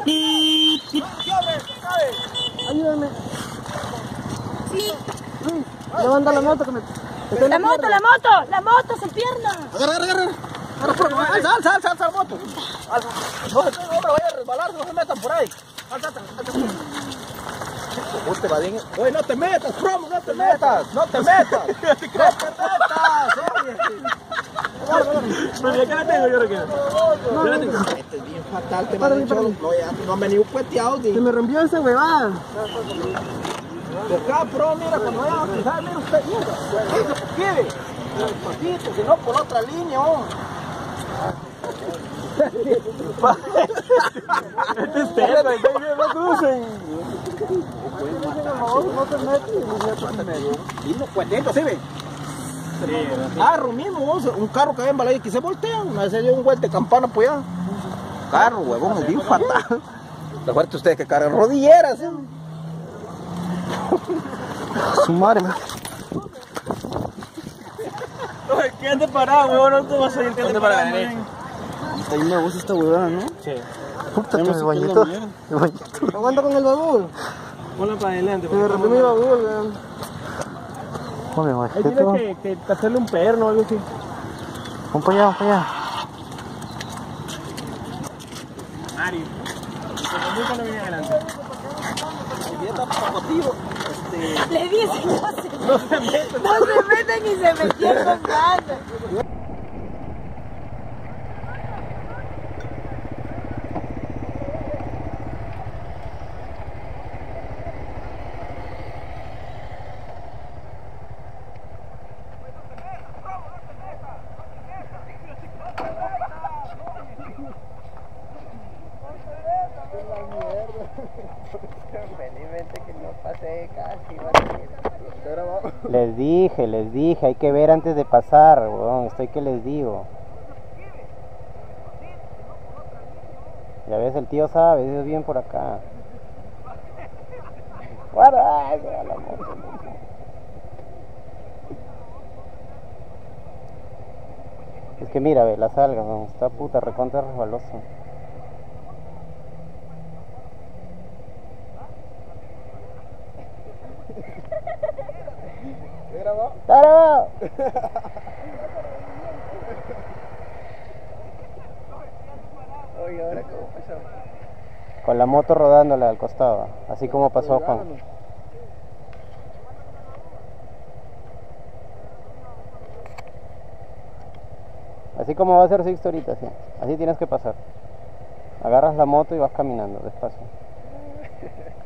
Ayúdame. Levanta la moto que me... La moto, se pierna. Agarra. Alza la moto. No me vaya a resbalar, no se metan por ahí. Alza. Oye, no te metas, promo, no te metas. Pero ya que la tengo, yo lo quiero. Este es bien fatal, te van a echar no me ni cueteado. Se me rompió esa huevada. Acá, pro, mira, cuando vayan a pisar, mira usted, mira. Papito, si no por otra línea, oh. Este es Tera, no crucen. No te metes. Y no cuetito, ¿sí ve? Carro mismo, un carro que ven y que se voltea. Una vez se dio un vuelta de campana por allá. Carro, huevón, es bien fatal. Recuerden ustedes que cargan rodilleras, ¿sí? Su madre, man. Quédate parado, huevón, no te vas a ir, quédate parado. A mí me gusta esta huevada, ¿no? Sí. Puta, el bañito. Aguanta con el baúl. Ponlo para adelante. Se me rompió mi baúl, weón. Ahí tienes que hacerle un perno o algo así. Vamos para allá, Mario. Nunca no viene adelante. Le dicen, no se meten y se metieron con ganas. Felizmente que no pasé casi. Les dije, hay que ver antes de pasar, weón, estoy que les digo. Ya ves, el tío sabe, ellos vienen por acá. Guarda, ay, se va la moto. Es que mira, ve, la salga, weón, está puta recontra resbaloso. ¿Está grabado? Oye, ahora cómo pasó. Con la moto rodándola al costado, así como pasó Juan. Así como va a ser Sixto ahorita, sí. Así tienes que pasar. Agarras la moto y vas caminando despacio.